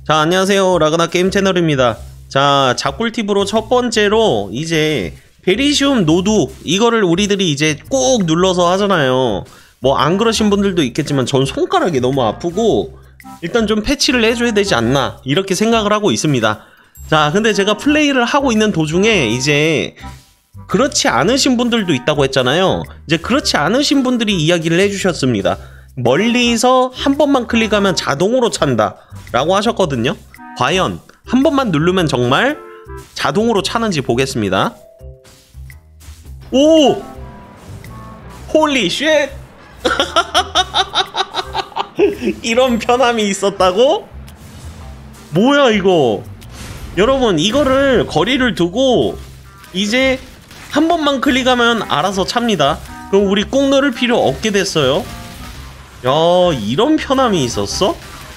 자, 안녕하세요. 라그나 게임 채널입니다. 자, 잡꿀팁으로 첫 번째로 이제 베리시움 노두 이거를 우리들이 이제 꼭 눌러서 하잖아요. 뭐 안 그러신 분들도 있겠지만 전 손가락이 너무 아프고 일단 좀 패치를 해줘야 되지 않나 이렇게 생각을 하고 있습니다. 자, 근데 제가 플레이를 하고 있는 도중에 이제 그렇지 않으신 분들도 있다고 했잖아요. 이제 그렇지 않으신 분들이 이야기를 해주셨습니다. 멀리서 한 번만 클릭하면 자동으로 찬다 라고 하셨거든요. 과연 한 번만 누르면 정말 자동으로 차는지 보겠습니다. 오! 홀리 쉣! 이런 편함이 있었다고? 뭐야 이거? 여러분, 이거를 거리를 두고 이제 한 번만 클릭하면 알아서 찹니다. 그럼 우리 꼭 누를 필요 없게 됐어요. 야, 이런 편함이 있었어?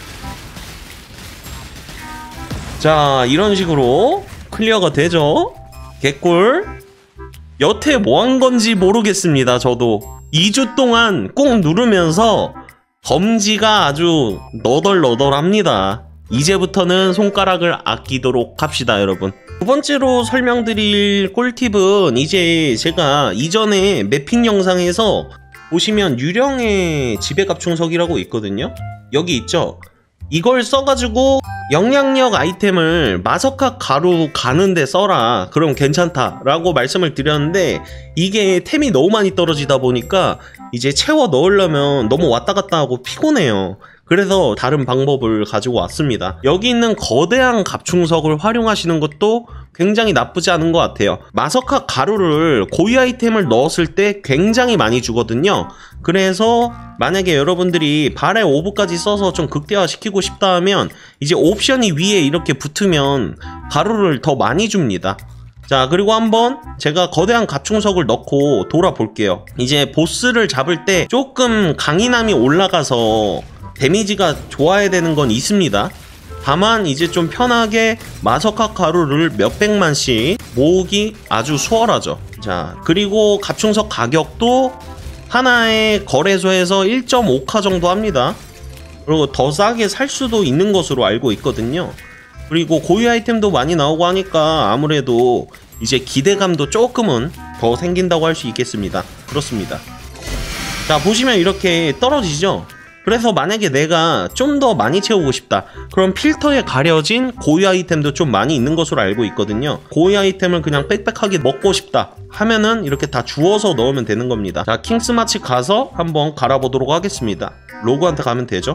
자, 이런 식으로 클리어가 되죠. 개꿀. 여태 뭐 한 건지 모르겠습니다. 저도 2주 동안 꼭 누르면서 검지가 아주 너덜너덜합니다. 이제부터는 손가락을 아끼도록 합시다, 여러분. 두 번째로 설명드릴 꿀팁은 이제 제가 이전에 매핑 영상에서 보시면 유령의 지배갑충석이라고 있거든요. 여기 있죠. 이걸 써가지고 영향력 아이템을 마석학 가루 가는데 써라, 그럼 괜찮다 라고 말씀을 드렸는데 이게 템이 너무 많이 떨어지다 보니까 이제 채워 넣으려면 너무 왔다 갔다 하고 피곤해요. 그래서 다른 방법을 가지고 왔습니다. 여기 있는 거대한 갑충석을 활용하시는 것도 굉장히 나쁘지 않은 것 같아요. 마석학 가루를 고유 아이템을 넣었을 때 굉장히 많이 주거든요. 그래서 만약에 여러분들이 발에 오브까지 써서 좀 극대화 시키고 싶다 하면 이제 옵션이 위에 이렇게 붙으면 가루를 더 많이 줍니다. 자, 그리고 한번 제가 거대한 갑충석을 넣고 돌아볼게요. 이제 보스를 잡을 때 조금 강인함이 올라가서 데미지가 좋아야 되는 건 있습니다. 다만 이제 좀 편하게 마석학 가루를 몇백만씩 모으기 아주 수월하죠. 자, 그리고 갑충석 가격도 하나의 거래소에서 1.5카 정도 합니다. 그리고 더 싸게 살 수도 있는 것으로 알고 있거든요. 그리고 고유 아이템도 많이 나오고 하니까 아무래도 이제 기대감도 조금은 더 생긴다고 할 수 있겠습니다. 그렇습니다. 자, 보시면 이렇게 떨어지죠? 그래서 만약에 내가 좀 더 많이 채우고 싶다, 그럼 필터에 가려진 고유 아이템도 좀 많이 있는 것으로 알고 있거든요. 고유 아이템을 그냥 빽빽하게 먹고 싶다 하면은 이렇게 다 주워서 넣으면 되는 겁니다. 자, 킹스마치 가서 한번 갈아보도록 하겠습니다. 로그한테 가면 되죠.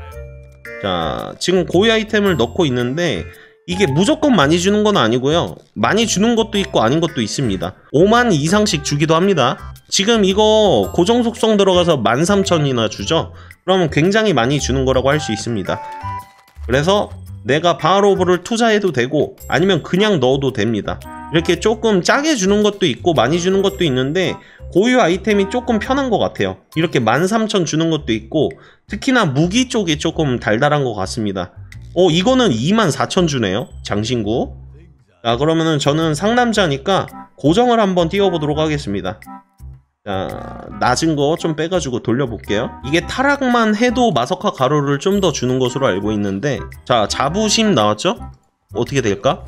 자, 지금 고유 아이템을 넣고 있는데 이게 무조건 많이 주는 건 아니고요. 많이 주는 것도 있고 아닌 것도 있습니다. 5만 이상씩 주기도 합니다. 지금 이거 고정 속성 들어가서 13,000이나 주죠? 그러면 굉장히 많이 주는 거라고 할 수 있습니다. 그래서 내가 바로브를 투자해도 되고 아니면 그냥 넣어도 됩니다. 이렇게 조금 짜게 주는 것도 있고 많이 주는 것도 있는데 고유 아이템이 조금 편한 것 같아요. 이렇게 13,000 주는 것도 있고 특히나 무기 쪽이 조금 달달한 것 같습니다. 이거는 24,000 주네요. 장신구. 자, 그러면은 저는 상남자니까 고정을 한번 띄워보도록 하겠습니다. 자, 낮은 거 좀 빼가지고 돌려볼게요. 이게 타락만 해도 마석학 가루를 좀 더 주는 것으로 알고 있는데, 자, 자부심 나왔죠? 어떻게 될까?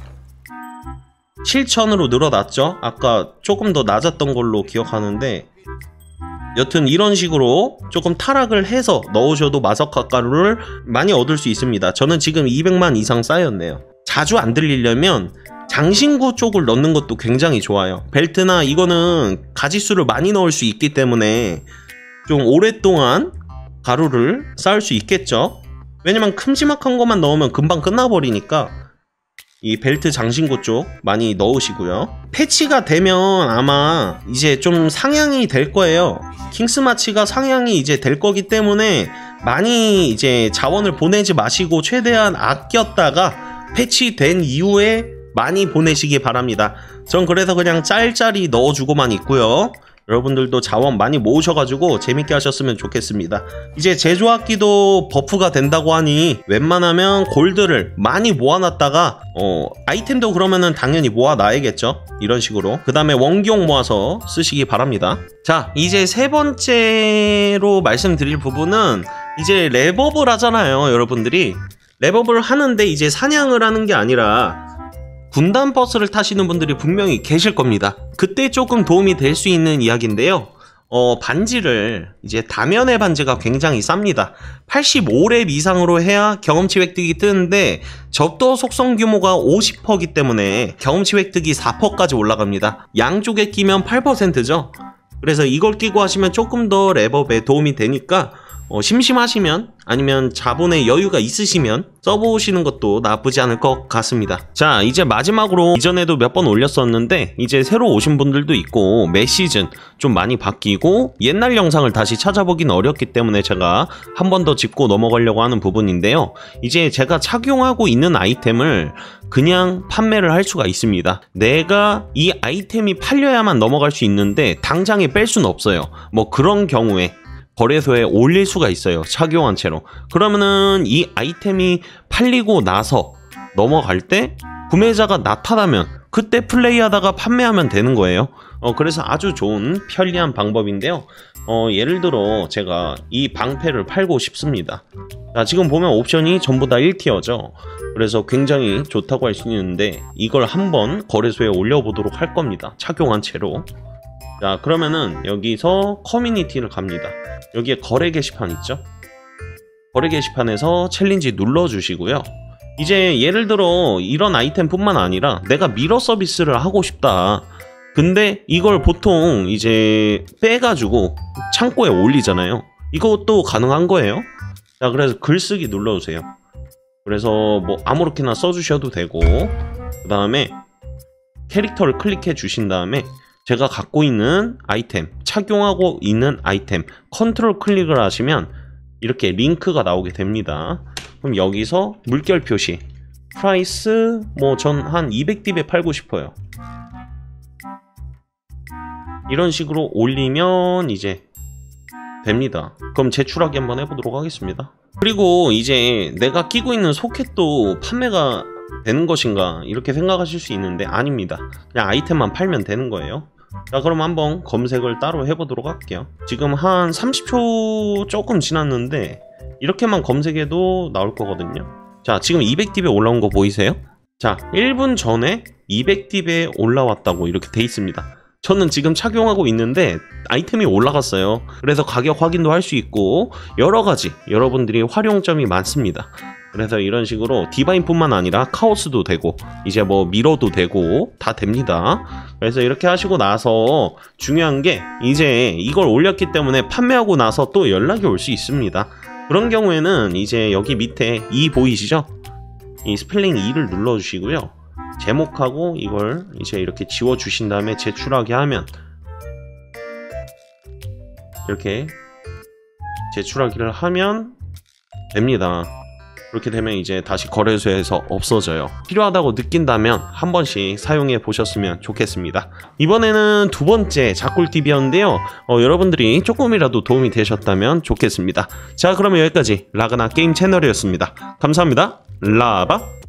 7,000으로 늘어났죠? 아까 조금 더 낮았던 걸로 기억하는데 여튼 이런 식으로 조금 타락을 해서 넣으셔도 마석학 가루를 많이 얻을 수 있습니다. 저는 지금 200만 이상 쌓였네요. 자주 안 들리려면 장신구 쪽을 넣는 것도 굉장히 좋아요. 벨트나 이거는 가지수를 많이 넣을 수 있기 때문에 좀 오랫동안 가루를 쌓을 수 있겠죠. 왜냐면 큼지막한 것만 넣으면 금방 끝나버리니까 이 벨트 장신구 쪽 많이 넣으시고요. 패치가 되면 아마 이제 좀 상향이 될 거예요. 킹스마치가 상향이 이제 될 거기 때문에 많이 이제 자원을 보내지 마시고 최대한 아꼈다가 패치된 이후에 많이 보내시기 바랍니다. 전 그래서 그냥 짤짤이 넣어주고만 있고요. 여러분들도 자원 많이 모으셔가지고 재밌게 하셨으면 좋겠습니다. 이제 제조학기도 버프가 된다고 하니 웬만하면 골드를 많이 모아놨다가 아이템도 그러면은 당연히 모아놔야겠죠. 이런 식으로 그 다음에 원기용 모아서 쓰시기 바랍니다. 자, 이제 세 번째로 말씀드릴 부분은 이제 랩업을 하잖아요. 여러분들이 랩업을 하는데 이제 사냥을 하는 게 아니라 군단 버스를 타시는 분들이 분명히 계실 겁니다. 그때 조금 도움이 될 수 있는 이야기인데요. 반지를 이제 다면의 반지가 굉장히 쌉니다. 85렙 이상으로 해야 경험치 획득이 뜨는데 적도 속성 규모가 50%이기 때문에 경험치 획득이 4%까지 올라갑니다. 양쪽에 끼면 8%죠. 그래서 이걸 끼고 하시면 조금 더 랩업에 도움이 되니까 심심하시면 아니면 자본의 여유가 있으시면 써보시는 것도 나쁘지 않을 것 같습니다. 자, 이제 마지막으로 이전에도 몇 번 올렸었는데 이제 새로 오신 분들도 있고 매 시즌 좀 많이 바뀌고 옛날 영상을 다시 찾아보긴 어렵기 때문에 제가 한 번 더 짚고 넘어가려고 하는 부분인데요. 이제 제가 착용하고 있는 아이템을 그냥 판매를 할 수가 있습니다. 내가 이 아이템이 팔려야만 넘어갈 수 있는데 당장에 뺄 수는 없어요. 뭐 그런 경우에 거래소에 올릴 수가 있어요. 착용한 채로. 그러면은 이 아이템이 팔리고 나서 넘어갈 때 구매자가 나타나면 그때 플레이하다가 판매하면 되는 거예요. 그래서 아주 좋은 편리한 방법인데요. 예를 들어 제가 이 방패를 팔고 싶습니다. 자, 지금 보면 옵션이 전부 다 1티어죠. 그래서 굉장히 좋다고 할 수 있는데 이걸 한번 거래소에 올려보도록 할 겁니다. 착용한 채로. 자, 그러면은 여기서 커뮤니티를 갑니다. 여기에 거래 게시판 있죠? 거래 게시판에서 챌린지 눌러주시고요. 이제 예를 들어 이런 아이템 뿐만 아니라 내가 미러 서비스를 하고 싶다. 근데 이걸 보통 이제 빼가지고 창고에 올리잖아요. 이것도 가능한 거예요. 자, 그래서 글쓰기 눌러주세요. 그래서 뭐 아무렇게나 써주셔도 되고, 그 다음에 캐릭터를 클릭해 주신 다음에 제가 갖고 있는 아이템, 착용하고 있는 아이템 컨트롤 클릭을 하시면 이렇게 링크가 나오게 됩니다. 그럼 여기서 물결 표시 프라이스 뭐 전 한 200딥에 팔고 싶어요. 이런 식으로 올리면 이제 됩니다. 그럼 제출하기 한번 해보도록 하겠습니다. 그리고 이제 내가 끼고 있는 소켓도 판매가 되는 것인가 이렇게 생각하실 수 있는데 아닙니다. 그냥 아이템만 팔면 되는 거예요. 자, 그럼 한번 검색을 따로 해보도록 할게요. 지금 한 30초 조금 지났는데 이렇게만 검색해도 나올 거거든요. 자, 지금 200딥에 올라온 거 보이세요? 자, 1분 전에 200딥에 올라왔다고 이렇게 돼 있습니다. 저는 지금 착용하고 있는데 아이템이 올라갔어요. 그래서 가격 확인도 할 수 있고 여러가지 여러분들이 활용점이 많습니다. 그래서 이런 식으로 디바인뿐만 아니라 카오스도 되고 이제 뭐 미러도 되고 다 됩니다. 그래서 이렇게 하시고 나서 중요한 게 이제 이걸 올렸기 때문에 판매하고 나서 또 연락이 올 수 있습니다. 그런 경우에는 이제 여기 밑에 2 보이시죠? 이 스펠링 2를 눌러주시고요. 제목하고 이걸 이제 이렇게 지워주신 다음에 제출하게 하면 이렇게 제출하기를 하면 됩니다. 그렇게 되면 이제 다시 거래소에서 없어져요. 필요하다고 느낀다면 한 번씩 사용해 보셨으면 좋겠습니다. 이번에는 두 번째 작꿀팁이었는데요. 여러분들이 조금이라도 도움이 되셨다면 좋겠습니다. 자, 그러면 여기까지 라그나 게임 채널이었습니다. 감사합니다. 라바